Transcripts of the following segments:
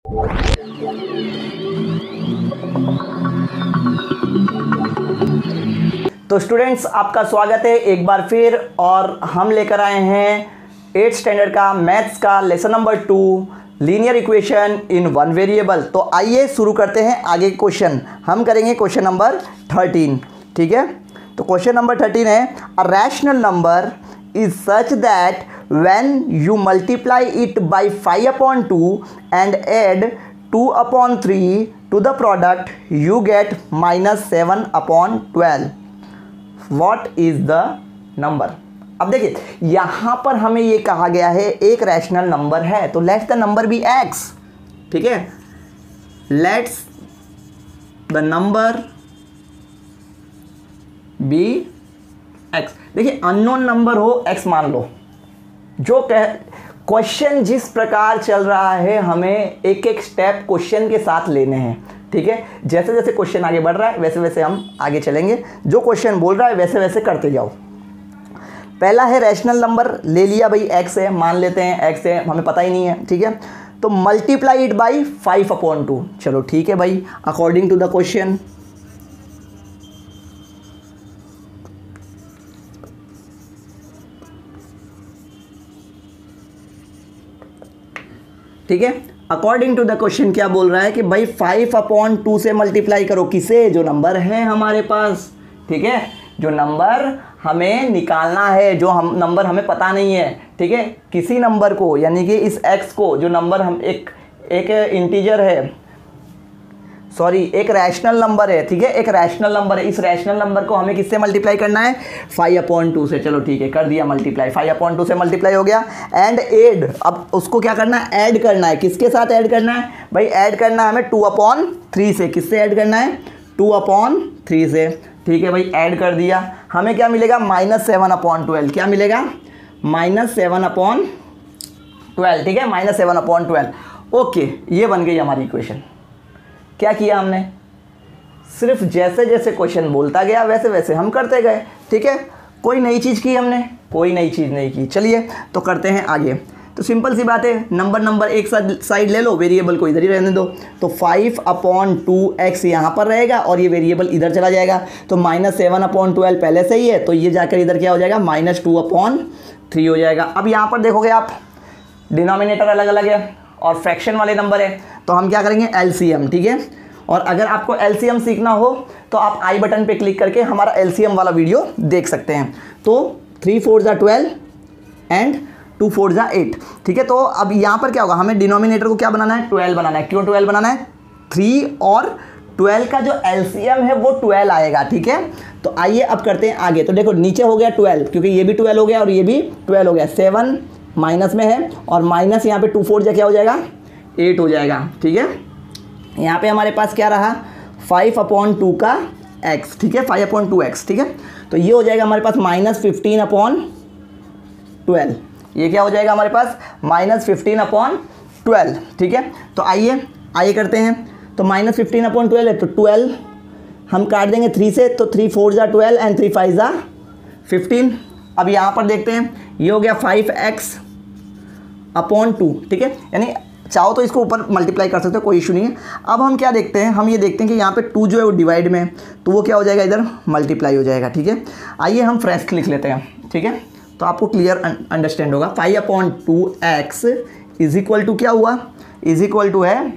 तो स्टूडेंट्स, आपका स्वागत है एक बार फिर, और हम लेकर आए हैं 8th स्टैंडर्ड का मैथ्स का lesson number 2, linear equation in one variable. तो आइए शुरू करते हैं आगे क्वेश्चन। हम करेंगे क्वेश्चन नंबर 13, ठीक है। तो क्वेश्चन नंबर 13 है, a rational number is such that when you multiply it by 5/2 and add 2/3 to the product you get -7/12। What is the number. अब देखिए, यहां पर हमें ये कहा गया है एक रैशनल नंबर है, तो let's the number be x, ठीक है। Let's the number be x। देखिए, अननोन नंबर हो x मान लो। जो क्वेश्चन जिस प्रकार चल रहा है, हमें एक एक स्टेप क्वेश्चन के साथ लेने हैं, ठीक है। जैसे जैसे क्वेश्चन आगे बढ़ रहा है वैसे वैसे हम आगे चलेंगे। जो क्वेश्चन बोल रहा है वैसे वैसे करते जाओ। पहला है रैशनल नंबर, ले लिया भाई x है, मान लेते हैं x है, हमें पता ही नहीं है, ठीक है। तो मल्टीप्लाई इट बाई 5/2। चलो ठीक है भाई, अकॉर्डिंग टू द क्वेश्चन। ठीक है, अकॉर्डिंग टू द क्वेश्चन क्या बोल रहा है कि भाई 5/2 से मल्टीप्लाई करो, किसे, जो नंबर है हमारे पास, ठीक है। जो नंबर हमें निकालना है, जो हम नंबर हमें पता नहीं है, ठीक है, किसी नंबर को, यानी कि इस x को, जो नंबर हम एक इंटीजर है, सॉरी एक रैशनल नंबर है, ठीक है, एक रैशनल नंबर है। इस रैशनल नंबर को हमें किससे मल्टीप्लाई करना है, 5/2 से। चलो ठीक है, कर दिया मल्टीप्लाई, 5/2 से मल्टीप्लाई हो गया। एंड ऐड, अब उसको क्या करना है, ऐड करना है। किसके साथ ऐड करना है भाई, ऐड करना है हमें 2/3 से। किससे ऐड करना है, 2/3 से, ठीक है भाई, ऐड कर दिया। हमें क्या मिलेगा, -7/12। क्या मिलेगा, -7/12, ठीक है, -7/12। ओके, ये बन गई हमारी इक्वेशन। क्या किया हमने, सिर्फ जैसे जैसे क्वेश्चन बोलता गया वैसे वैसे हम करते गए, ठीक है। कोई नई चीज़ की हमने, कोई नई चीज़ नहीं की। चलिए तो करते हैं आगे। तो सिंपल सी बात है, नंबर एक साइड ले लो, वेरिएबल को इधर ही रहने दो। तो 5/2x यहाँ पर रहेगा और ये वेरिएबल इधर चला जाएगा। तो -7/12 पहले से ही है, तो ये जाकर इधर क्या हो जाएगा, -2/3 हो जाएगा। अब यहाँ पर देखोगे आप, डिनोमिनेटर अलग अलग है और फ्रैक्शन वाले नंबर है, तो हम क्या करेंगे, एलसीएम, ठीक है। और अगर आपको एलसीएम सीखना हो तो आप आई बटन पे क्लिक करके हमारा एलसीएम वाला वीडियो देख सकते हैं। तो 3 4 12 एंड 2 4 8, ठीक है। तो अब यहाँ पर क्या होगा, हमें डिनोमिनेटर को क्या बनाना है, 12 बनाना है। क्यों 12 बनाना है, 3 और 12 का जो एलसीएम है वो 12 आएगा, ठीक है। तो आइए अब करते हैं आगे। तो देखो, नीचे हो गया 12, क्योंकि ये भी 12 हो गया और ये भी 12 हो गया। 7 माइनस में है और माइनस यहाँ पे 2 4 क्या हो जाएगा, 8 हो जाएगा, ठीक है। यहाँ पे हमारे पास क्या रहा, 5/2 का x, ठीक है, 5/2x, ठीक है। तो ये हो जाएगा हमारे पास -15/12। ये क्या हो जाएगा हमारे पास, -15/12, ठीक है। तो आइए करते हैं। तो -15/12 है, तो 12 हम काट देंगे 3 से, तो 3 4 12 एंड 3 5 15। अब यहाँ पर देखते हैं, ये हो गया 5x/2, ठीक है। यानी चाहो तो इसको ऊपर मल्टीप्लाई कर सकते हो, कोई इशू नहीं है। अब हम क्या देखते हैं, हम ये देखते हैं कि यहाँ पे 2 जो है वो डिवाइड में, तो वो क्या हो जाएगा, इधर मल्टीप्लाई हो जाएगा, ठीक है। आइए हम फ्रेश लिख लेते हैं, ठीक है, तो आपको क्लियर अंडरस्टैंड होगा। 5/2x इज इक्वल टू क्या हुआ, इज इक्वल टू है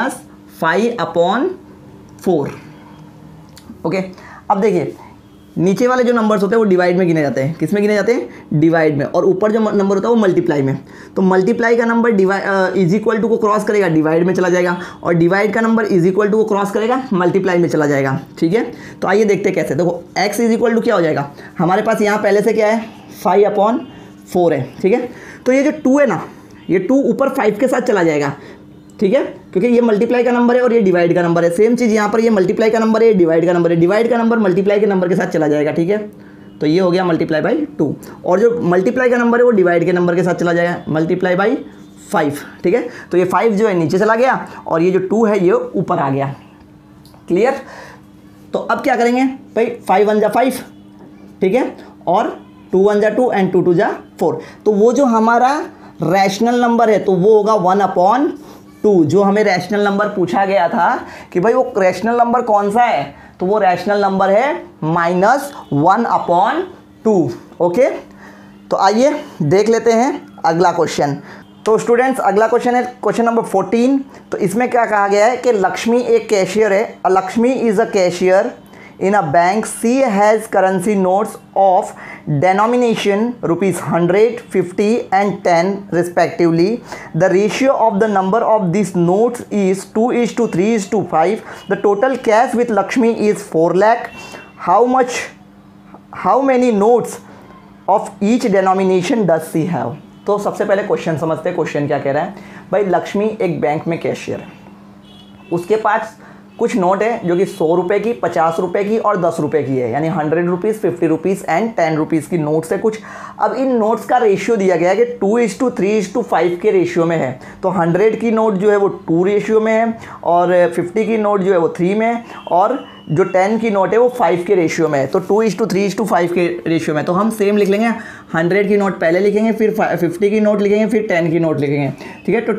-5/4। ओके, अब देखिए, नीचे वाले जो नंबर्स होते हैं वो डिवाइड में गिने जाते हैं। किस में गिने जाते हैं, डिवाइड में। और ऊपर जो नंबर होता है वो मल्टीप्लाई में। तो मल्टीप्लाई का नंबर इज इक्वल टू को क्रॉस करेगा, डिवाइड में चला जाएगा, और डिवाइड का नंबर इज इक्वल टू को क्रॉस करेगा, मल्टीप्लाई में चला जाएगा, ठीक है। तो आइए देखते हैं कैसे। देखो, x इज इक्वल टू क्या हो जाएगा, हमारे पास यहाँ पहले से क्या है, 5/4 है, ठीक है। तो ये जो 2 है ना, ये 2 ऊपर 5 के साथ चला जाएगा, ठीक है, क्योंकि ये मल्टीप्लाई का नंबर है और ये डिवाइड का नंबर है। सेम चीज़ यहाँ पर, ये मल्टीप्लाई का नंबर है, डिवाइड का नंबर है, डिवाइड का नंबर मल्टीप्लाई के नंबर के साथ चला जाएगा, ठीक है। तो ये हो गया मल्टीप्लाई बाई 2, और जो मल्टीप्लाई का नंबर है वो डिवाइड के नंबर के साथ चला जाएगा, मल्टीप्लाई बाई 5, ठीक है। तो ये 5 जो है नीचे चला गया और ये जो 2 है ये ऊपर आ गया। क्लियर। तो अब क्या करेंगे भाई, 5 1 जा 5, ठीक है, और 2 1 जा 2 एंड 2 2 जा 4। तो वो जो हमारा रैशनल नंबर है तो वो होगा 1/2 2, जो हमें रैशनल नंबर पूछा गया था कि भाई वो रैशनल नंबर कौन सा है, तो वो रैशनल नंबर है -1/2। ओके, तो आइए देख लेते हैं अगला क्वेश्चन। तो स्टूडेंट्स अगला क्वेश्चन है क्वेश्चन नंबर 14। तो इसमें क्या कहा गया है कि लक्ष्मी एक कैशियर है। Lakshmi is a cashier in a bank. She has currency notes of denomination ₹100, 50 and 10 respectively. The ratio of the number of these notes is 2:3:5. The total cash with Lakshmi is 4 lakh. How many notes of each denomination does she have? तो सबसे पहले question समझते हैं। Question क्या कह रहा है भाई, लक्ष्मी एक बैंक में कैशियर है, उसके पास कुछ नोट है जो कि 100 रुपये की, 50 रुपये की और 10 रुपये की है, यानी 100 रुपीज़, 50 रुपीज़ एंड 10 रुपीज़ की नोट्स है कुछ। अब इन नोट्स का रेशियो दिया गया है कि 2:3:5 के रेशियो में है। तो 100 की नोट जो है वो 2 रेशियो में है, और 50 की नोट जो है वो 3 में है, और जो 10 की नोट है वो 5 के रेशियो में है। तो 2:3:5 के रेशियो में। तो हम सेम लिख लेंगे, 100 की नोट पहले लिखेंगे, फिर 50 की नोट लिखेंगे, फिर 10 की नोट लिखेंगे। ठीक है, तो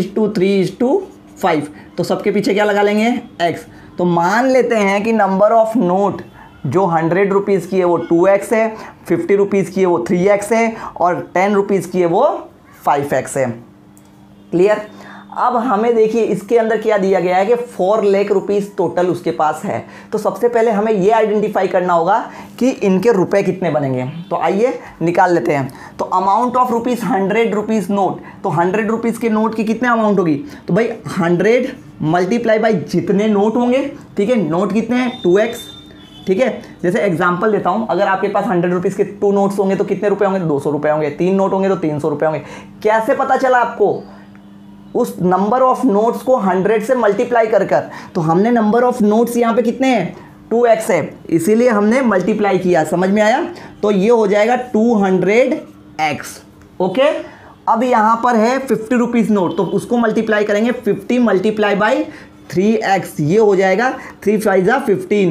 2:3:5। तो सबके पीछे क्या लगा लेंगे, x। तो मान लेते हैं कि नंबर ऑफ नोट जो 100 रुपीज़ की है वो 2x है, 50 रुपीज़ की है वो 3x है, और 10 रुपीज़ की है वो 5x है। क्लियर। अब हमें देखिए इसके अंदर क्या दिया गया है कि 4 लाख रुपीज़ टोटल उसके पास है। तो सबसे पहले हमें ये आइडेंटिफाई करना होगा कि इनके रुपए कितने बनेंगे। तो आइए निकाल लेते हैं। तो amount of rupees 100 rupees note, तो 100 रुपीज़ के नोट की कितने अमाउंट होगी, तो भाई 100 मल्टीप्लाई बाई जितने नोट होंगे। ठीक है, नोट कितने हैं 2x। ठीक है, जैसे एग्जांपल देता हूं, अगर आपके पास 100 रुपीज़ के 2 नोट्स होंगे तो कितने रुपए होंगे, 200 रुपये होंगे। 3 नोट होंगे तो 300 रुपये होंगे। कैसे पता चला आपको, उस नंबर ऑफ नोट्स को 100 से मल्टीप्लाई कर कर। तो हमने नंबर ऑफ नोट्स यहाँ पे कितने हैं 2x है, इसीलिए हमने मल्टीप्लाई किया। समझ में आया। तो ये हो जाएगा 200x। ओके, अब यहाँ पर है 50 रुपीज़ नोट, तो उसको मल्टीप्लाई करेंगे 50 मल्टीप्लाई बाई 3x, ये हो जाएगा 3 5 जा 15,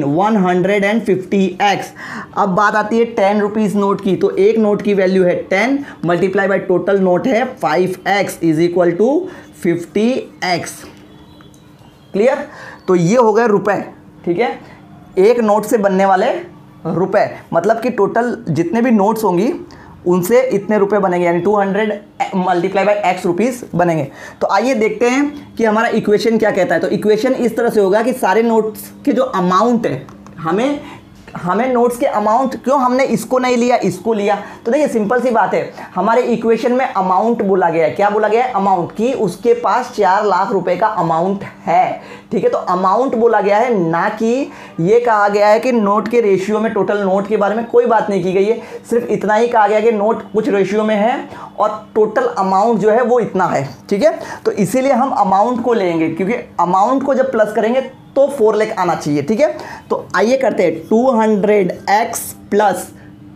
150x। अब बात आती है 10 रुपीज़ नोट की। तो एक नोट की वैल्यू है 10 मल्टीप्लाई बाई टोटल नोट है 5x is equal to 50x। Clear. तो ये हो गए रुपए। ठीक है, एक नोट से बनने वाले रुपए, मतलब कि टोटल जितने भी नोट्स होंगी उनसे इतने रुपए बनेंगे, यानी 200 मल्टीप्लाई बाई x रुपीज़ बनेंगे। तो आइए देखते हैं कि हमारा इक्वेशन क्या कहता है। तो इक्वेशन इस तरह से होगा कि सारे नोट्स के जो अमाउंट है, हमें नोट्स के अमाउंट, क्यों हमने इसको नहीं लिया इसको लिया, तो देखिए सिंपल सी बात है, हमारे इक्वेशन में अमाउंट बोला गया है। क्या बोला गया है, अमाउंट, की उसके पास 4 लाख रुपए का अमाउंट है। ठीक है, तो अमाउंट बोला गया है, ना कि ये कहा गया है कि नोट के रेशियो में, टोटल नोट के बारे में कोई बात नहीं की गई है। सिर्फ इतना ही कहा गया कि नोट कुछ रेशियो में है और टोटल अमाउंट जो है वो इतना है। ठीक है, तो इसीलिए हम अमाउंट को लेंगे, क्योंकि अमाउंट को जब प्लस करेंगे तो 4 लाख आना चाहिए। ठीक है, तो आइए करते हैं 200x plus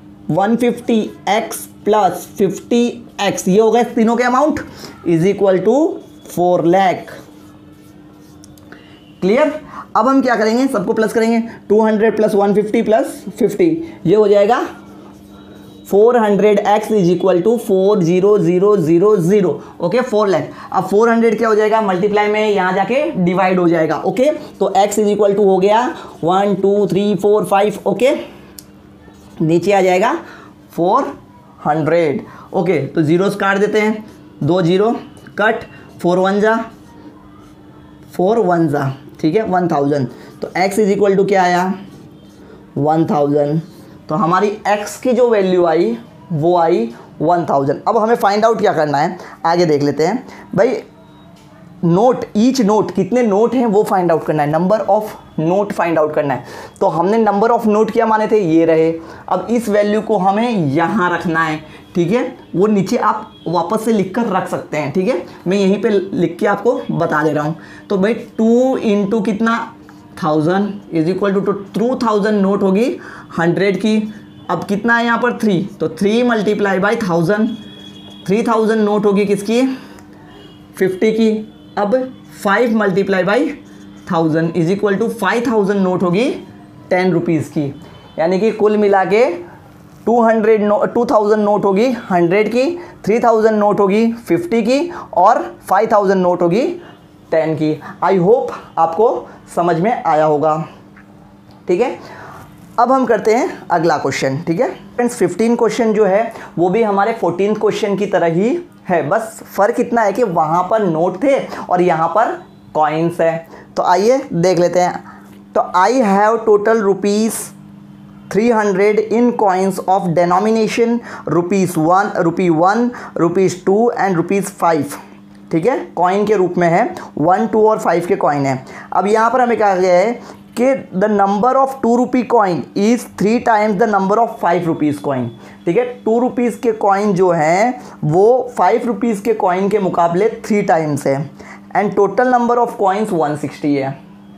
150x plus 50x, ये हो गए तीनों के amount, is equal to 4 lakh. Clear. अब हम क्या करेंगे, सबको प्लस करेंगे, 200 प्लस 150 प्लस 50, ये हो जाएगा 400x is equal to 40000। Okay, 4 lakh. अब 400 क्या हो जाएगा, मल्टीप्लाई में यहाँ जाके डिवाइड हो जाएगा। ओके, तो x इज इक्वल टू हो गया 1 2 3 4 5। ओके, नीचे आ जाएगा 400। ओके, तो जीरोस काट देते हैं, 2 जीरो कट, 4 1 जा 4 1 जा। ठीक है, 1000। तो x इज इक्वल टू क्या आया 1000। तो हमारी x की जो वैल्यू आई वो आई 1000। अब हमें फाइंड आउट क्या करना है, आगे देख लेते हैं भाई। नोट, ईच नोट, कितने नोट हैं वो फाइंड आउट करना है, number of note find out करना है। तो हमने नंबर ऑफ नोट क्या माने थे, ये रहे। अब इस वैल्यू को हमें यहाँ रखना है। ठीक है, वो नीचे आप वापस से लिख कर रख सकते हैं। ठीक है, मैं यहीं पे लिख के आपको बता दे रहा हूँ। तो भाई 2 इंटू कितना 1000 इज इक्वल टू 2000 नोट होगी 100 की। अब कितना है यहाँ पर 3, तो 3 मल्टीप्लाई बाई 1000, 3000 नोट होगी किसकी 50 की। अब 5 multiply by 1000 is equal to 5000 note होगी 10 रुपीज़ की। यानी कि कुल मिला के 2000 नोट होगी 100 की, 3000 नोट होगी 50 की, और 5000 नोट होगी 10 की। आई होप आपको समझ में आया होगा, ठीक है। अब हम करते हैं अगला क्वेश्चन, ठीक है फ्रेंड्स। 15 क्वेश्चन जो है वो भी हमारे 14th क्वेश्चन की तरह ही है, बस फ़र्क इतना है कि वहाँ पर नोट थे और यहाँ पर कॉइन्स है। तो आइए देख लेते हैं। तो I have total ₹300 in coins of denomination ₹1, ₹1, ₹2 and ₹5, ठीक है। कॉइन के रूप में है, 1, 2 और 5 के कॉइन है। अब यहाँ पर हमें कहा गया है कि the number of ₹2 coin is 3 times the number of ₹5 coin, ठीक है। ₹2 के कॉइन जो हैं वो ₹5 के कॉइन के मुकाबले 3 टाइम्स है and total number of coins 160 है।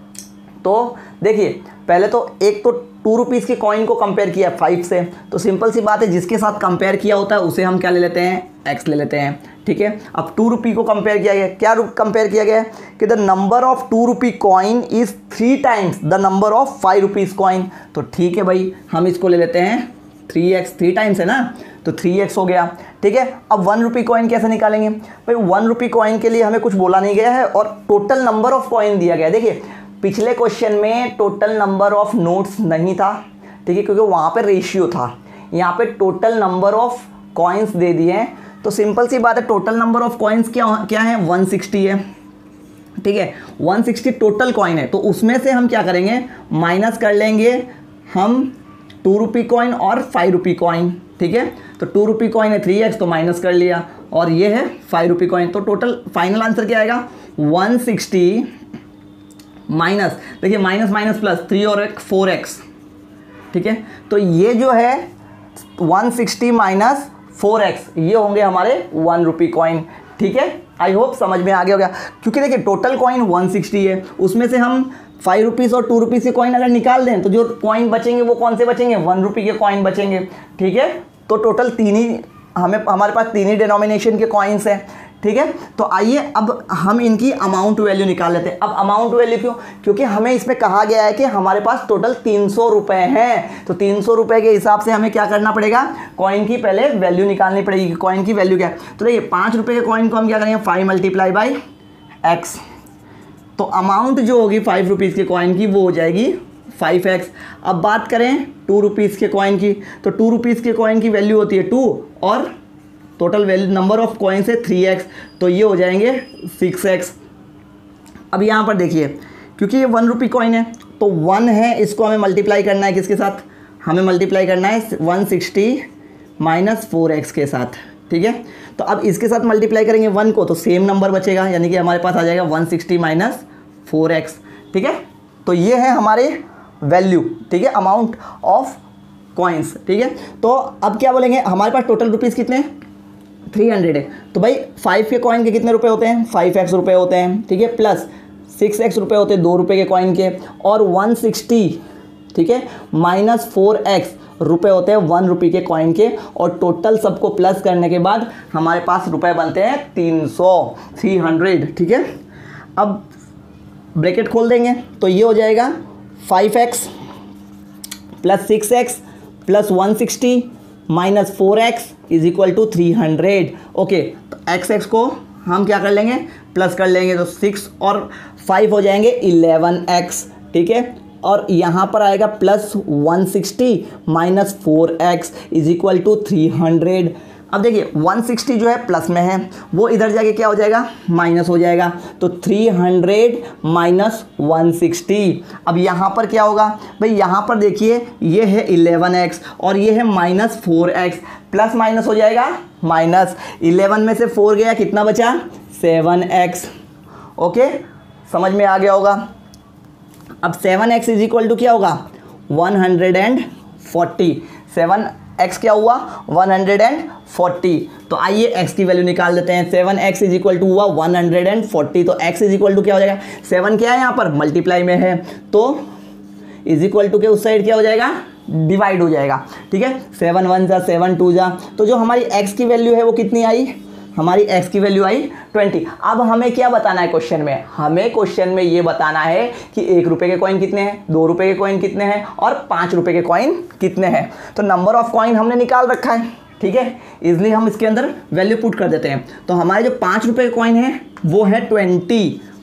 तो देखिए पहले तो एक तो ₹2 के कॉइन को कंपेयर किया 5 से, तो सिंपल सी बात है जिसके साथ कंपेयर किया होता है उसे हम क्या ले लेते हैं, x ले लेते हैं, ठीक है। अब ₹2 को कंपेयर किया गया, क्या कंपेयर किया गया कि the number of ₹2 coin is 3 times the number of ₹5 coin. तो ठीक है भाई, हम इसको ले लेते हैं 3x, 3 टाइम्स है ना, तो 3x हो गया, ठीक है। अब ₹1 कॉइन कैसे निकालेंगे भाई, ₹1 कॉइन के लिए हमें कुछ बोला नहीं गया है और टोटल नंबर ऑफ कॉइन दिया गया है। देखिए पिछले क्वेश्चन में टोटल नंबर ऑफ नोट्स नहीं था, ठीक है, क्योंकि वहाँ पे रेशियो था। यहाँ पे टोटल नंबर ऑफ कॉइन्स दे दिए हैं, तो सिंपल सी बात है टोटल नंबर ऑफ कॉइन्स क्या है, 160 है, ठीक है। 160 टोटल कॉइन है, तो उसमें से हम क्या करेंगे, माइनस कर लेंगे हम ₹2 कॉइन और ₹5 कॉइन, ठीक है। तो ₹2 कॉइन है 3x, तो माइनस कर लिया, और ये है ₹5 कॉइन। तो टोटल फाइनल आंसर क्या आएगा, 160 माइनस, देखिए माइनस माइनस प्लस 3 और 1 4x, ठीक है। तो ये जो है 160 माइनस 4x ये होंगे हमारे ₹1 कॉइन, ठीक है। आई होप समझ में आ गया होगा, क्योंकि देखिए टोटल कॉइन 160 है, उसमें से हम ₹5 और ₹2 के कॉइन अगर निकाल दें तो जो कॉइन बचेंगे वो कौन से बचेंगे, ₹1 के कॉइन बचेंगे, ठीक है। तो टोटल हमारे पास 3 ही डिनोमिनेशन के कॉइन्स हैं, ठीक है। तो आइए अब हम इनकी अमाउंट वैल्यू निकाल लेते हैं। अब अमाउंट वैल्यू क्यों, क्योंकि हमें इसमें कहा गया है कि हमारे पास टोटल ₹300 हैं, तो ₹300 के हिसाब से हमें क्या करना पड़ेगा, कॉइन की पहले वैल्यू निकालनी पड़ेगी कि कॉइन की वैल्यू क्या है। तो देखिए ₹5 के कॉइन को हम क्या करेंगे, 5 मल्टीप्लाई बाई x, तो अमाउंट जो होगी ₹5 के कॉइन की वो हो जाएगी 5x। अब बात करें ₹2 के कॉइन की, तो ₹2 के कॉइन की वैल्यू होती है 2 और total value number of coins है 3x, तो ये हो जाएंगे 6x। अब यहाँ पर देखिए क्योंकि ये ₹1 कॉइन है तो 1 है, इसको हमें मल्टीप्लाई करना है किसके साथ, हमें मल्टीप्लाई करना है 160 माइनस 4x के साथ, ठीक है। तो अब इसके साथ मल्टीप्लाई करेंगे 1 को तो सेम नंबर बचेगा, यानी कि हमारे पास आ जाएगा 160 माइनस 4x, ठीक है। तो ये है हमारे वैल्यू, ठीक है, अमाउंट ऑफ कॉइन्स, ठीक है। तो अब क्या बोलेंगे, हमारे पास टोटल रुपीज़ कितने हैं, 300 है, तो भाई 5 के कॉइन के कितने रुपए होते हैं, 5x रुपए होते हैं, ठीक है, प्लस 6x रुपए होते हैं ₹2 के कॉइन के, और 160, ठीक है, माइनस 4x रुपए होते हैं ₹1 के कॉइन के, और टोटल सबको प्लस करने के बाद हमारे पास रुपए बनते हैं 300, ठीक है। अब ब्रैकेट खोल देंगे तो ये हो जाएगा 5x plus 6x plus 160 minus 4x is equal to 300। Okay, तो x को हम क्या कर लेंगे, प्लस कर लेंगे, तो 6 और 5 हो जाएंगे 11x, ठीक है। और यहाँ पर आएगा plus 160 minus 4x is equal to 300। अब देखिए 160 जो है प्लस में है, वो इधर जाके क्या हो जाएगा, माइनस हो जाएगा, तो 300 माइनस 160। अब यहाँ पर क्या होगा भाई, यहाँ पर देखिए ये है 11x और ये है माइनस 4x, प्लस माइनस हो जाएगा माइनस, 11 में से 4 गया, कितना बचा, 7x। ओके, समझ में आ गया होगा। अब 7x इज इक्वल टू क्या होगा, 140। 7x क्या हुआ, 140। तो आइए x की वैल्यू निकाल देते हैं। 7x इज इक्वल टू हुआ 140, तो x इज इक्वल टू क्या हो जाएगा, 7 क्या है यहाँ पर मल्टीप्लाई में है, तो इज इक्वल टू के उस साइड क्या हो जाएगा, डिवाइड हो जाएगा, ठीक है। 7 1 जा 7 2 जा, तो जो हमारी x की वैल्यू है वो कितनी आई, हमारी x की वैल्यू आई 20। अब हमें क्या बताना है क्वेश्चन में, हमें क्वेश्चन में ये बताना है कि ₹1 के कॉइन कितने हैं, ₹2 के कॉइन कितने हैं और ₹5 के कॉइन कितने हैं। तो नंबर ऑफ कॉइन हमने निकाल रखा है, ठीक है, इजली हम इसके अंदर वैल्यू पुट कर देते हैं। तो हमारे जो ₹5 के कॉइन है वो है 20,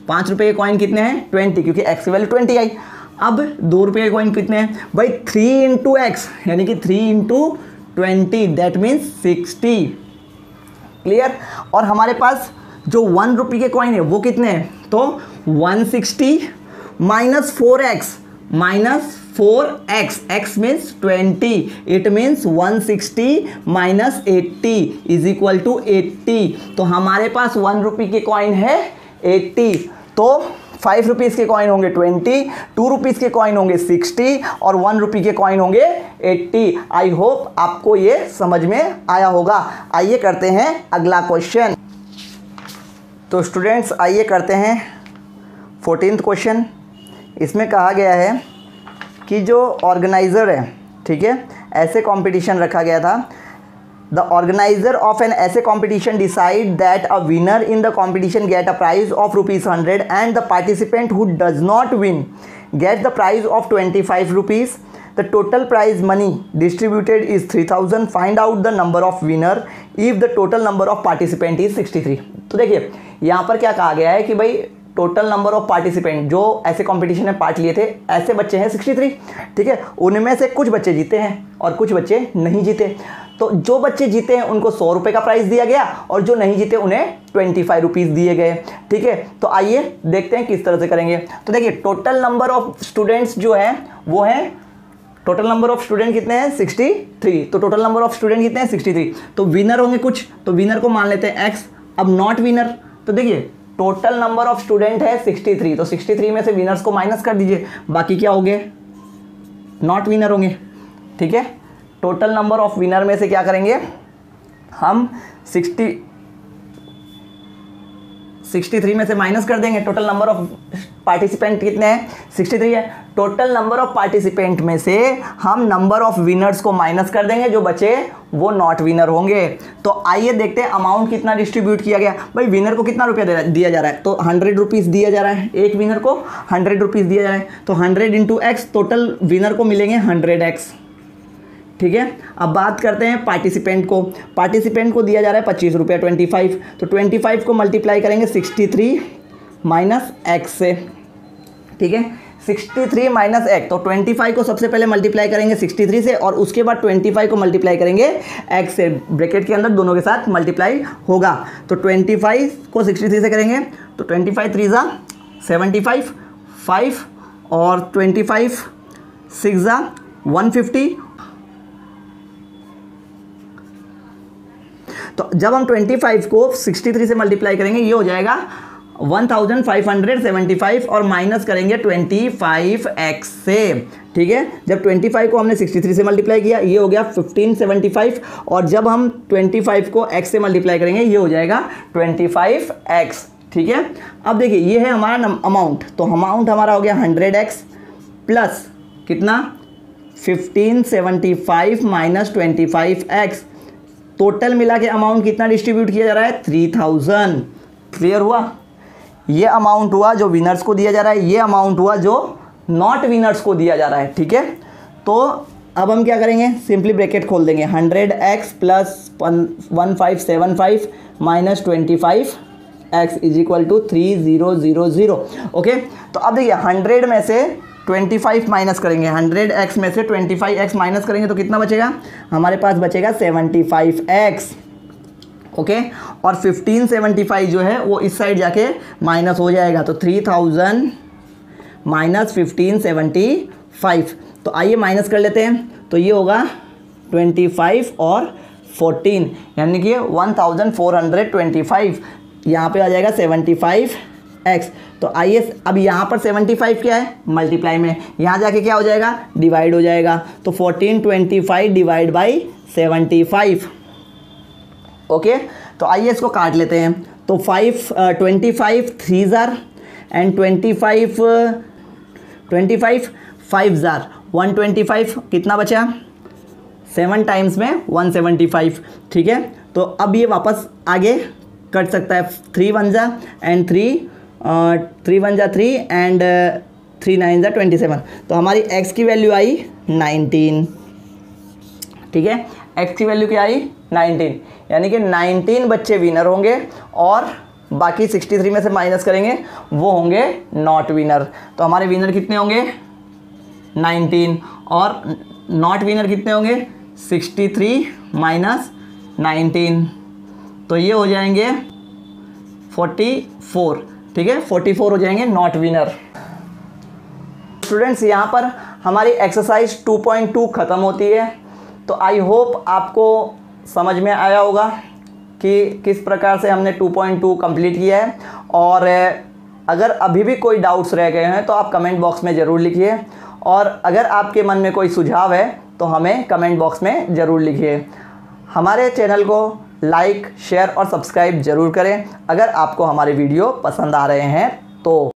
5 रुपये के कॉइन कितने हैं 20, क्योंकि x की वैल्यू 20 आई। अब 2 रुपये के कॉइन कितने हैं भाई 3 इंटू एक्स, यानी कि 3 इंटू 20, दैट मीन्स 60। क्लियर। और हमारे पास जो 1 रुपये के कॉइन है वो कितने हैं, तो 160 minus 4x, minus 4x, x means 20, it means 160 minus 80 is equal to 80। तो हमारे पास 1 रुपये के कॉइन है 80, तो 5 रुपीज़ के कॉइन होंगे 20, 2 रुपीज़ के कॉइन होंगे 60 और 1 रुपये के कॉइन होंगे 80। आई होप आपको ये समझ में आया होगा। आइए करते हैं अगला क्वेश्चन। तो स्टूडेंट्स आइए करते हैं 14th क्वेश्चन। इसमें कहा गया है कि जो ऑर्गेनाइज़र है, ठीक है, ऐसे कंपटीशन रखा गया था। द ऑर्गेनाइजर ऑफ एन ऐसे competition decide that a winner in the competition get a prize of ₹100 and the participant who does not win get the prize of ₹25। The total prize money distributed is 3000। Find out the number of winner if the total number of participant is 63। तो देखिए यहाँ पर क्या कहा गया है कि भाई टोटल नंबर ऑफ पार्टिसिपेंट जो ऐसे कंपटीशन में पार्ट लिए थे, ऐसे बच्चे हैं 63, ठीक है। उनमें से कुछ बच्चे जीते हैं और कुछ बच्चे नहीं जीते। तो जो बच्चे जीते हैं उनको 100 रुपये का प्राइस दिया गया और जो नहीं जीते उन्हें 25 रुपीज़ दिए गए, ठीक है। तो आइए देखते हैं किस तरह से करेंगे। तो देखिए टोटल नंबर ऑफ स्टूडेंट्स जो है वो है, टोटल नंबर ऑफ स्टूडेंट कितने हैं 63। तो टोटल नंबर ऑफ स्टूडेंट कितने हैं 63। तो विनर होंगे कुछ, तो विनर को मान लेते हैं x। अब नॉट विनर, तो देखिए टोटल नंबर ऑफ स्टूडेंट है 63, तो 63 में से विनर्स को माइनस कर दीजिए, बाकी क्या होंगे नॉट विनर होंगे, ठीक है। टोटल नंबर ऑफ विनर में से क्या करेंगे हम 63 में से माइनस कर देंगे। टोटल नंबर ऑफ पार्टिसिपेंट कितने हैं 63 है। टोटल नंबर ऑफ पार्टिसिपेंट में से हम नंबर ऑफ विनर्स को माइनस कर देंगे, जो बचे वो नॉट विनर होंगे। तो आइए देखते हैं अमाउंट कितना डिस्ट्रीब्यूट किया गया। भाई विनर को कितना रुपया दिया जा रहा है, तो 100 रुपीज़ दिया जा रहा है, एक विनर को 100 रुपीज़ दिया जा रहा है। तो 100 इंटू एक्स, टोटल विनर को मिलेंगे 100x, ठीक है। अब बात करते हैं पार्टिसिपेंट को। पार्टिसिपेंट को दिया जा रहा है 25 रुपया 25, तो 25 को मल्टीप्लाई करेंगे 63 माइनस एक्स से, ठीक है। 63 माइनस एक्स, तो 25 को सबसे पहले मल्टीप्लाई करेंगे 63 से और उसके बाद 25 को मल्टीप्लाई करेंगे एक्स से, ब्रैकेट के अंदर दोनों के साथ मल्टीप्लाई होगा। तो 25 को 63 से करेंगे तो 25 3 ज़ा 75, 5 और 25 6 ज़ा 150। तो जब हम 25 को 63 से मल्टीप्लाई करेंगे ये हो जाएगा 1575 और माइनस करेंगे 25x से, ठीक है। जब 25 को हमने 63 से मल्टीप्लाई किया ये हो गया 1575 और जब हम 25 को x से मल्टीप्लाई करेंगे ये हो जाएगा 25x, ठीक है। अब देखिए ये है हमारा अमाउंट, तो अमाउंट हमारा हो गया 100x प्लस कितना 1575 माइनस 25x। टोटल मिला के अमाउंट कितना डिस्ट्रीब्यूट किया जा रहा है 3000। क्लियर हुआ। ये अमाउंट हुआ जो विनर्स को दिया जा रहा है, ये अमाउंट हुआ जो नॉट विनर्स को दिया जा रहा है, ठीक है। तो अब हम क्या करेंगे, सिंपली ब्रैकेट खोल देंगे 100x plus 1575 minus 25x is equal to 3000। Okay. तो अब देखिए 100 में से 25 माइनस करेंगे, 100x में से 25x माइनस करेंगे तो कितना बचेगा, हमारे पास बचेगा 75x, ओके। और 1575 जो है वो इस साइड जाके माइनस हो जाएगा, तो 3000 माइनस 1575। तो आइए माइनस कर लेते हैं, तो ये होगा 25 और 14 यानी कि 1425, यहाँ पे आ जाएगा 75x। तो आइए अब यहाँ पर 75 क्या है मल्टीप्लाई में, यहाँ जाके क्या हो जाएगा डिवाइड हो जाएगा, तो 1425 डिवाइड बाई 75, ओके। तो आइए इसको काट लेते हैं, तो 25 3 ज़ार एंड 25 5 ज़ार 125, कितना बचा 7 टाइम्स में 175, ठीक है। तो अब ये वापस आगे कट सकता है, 3 1 ज़ा एंड 3 1 ज़ा 3 एंड 3 9 ज़ा 27। तो हमारी x की वैल्यू आई 19, ठीक है। x की वैल्यू क्या आई 19, यानी कि 19 बच्चे विनर होंगे और बाकी 63 में से माइनस करेंगे वो होंगे नॉट विनर। तो हमारे विनर कितने होंगे 19 और नॉट विनर कितने होंगे 63 माइनस 19, तो ये हो जाएंगे 44। ठीक है, 44 हो जाएंगे नॉट विनर। स्टूडेंट्स यहाँ पर हमारी एक्सरसाइज 2.2 ख़त्म होती है। तो आई होप आपको समझ में आया होगा कि किस प्रकार से हमने 2.2 कंप्लीट किया है। और अगर अभी भी कोई डाउट्स रह गए हैं तो आप कमेंट बॉक्स में ज़रूर लिखिए, और अगर आपके मन में कोई सुझाव है तो हमें कमेंट बॉक्स में ज़रूर लिखिए। हमारे चैनल को लाइक, शेयर और सब्सक्राइब ज़रूर करें अगर आपको हमारे वीडियो पसंद आ रहे हैं तो।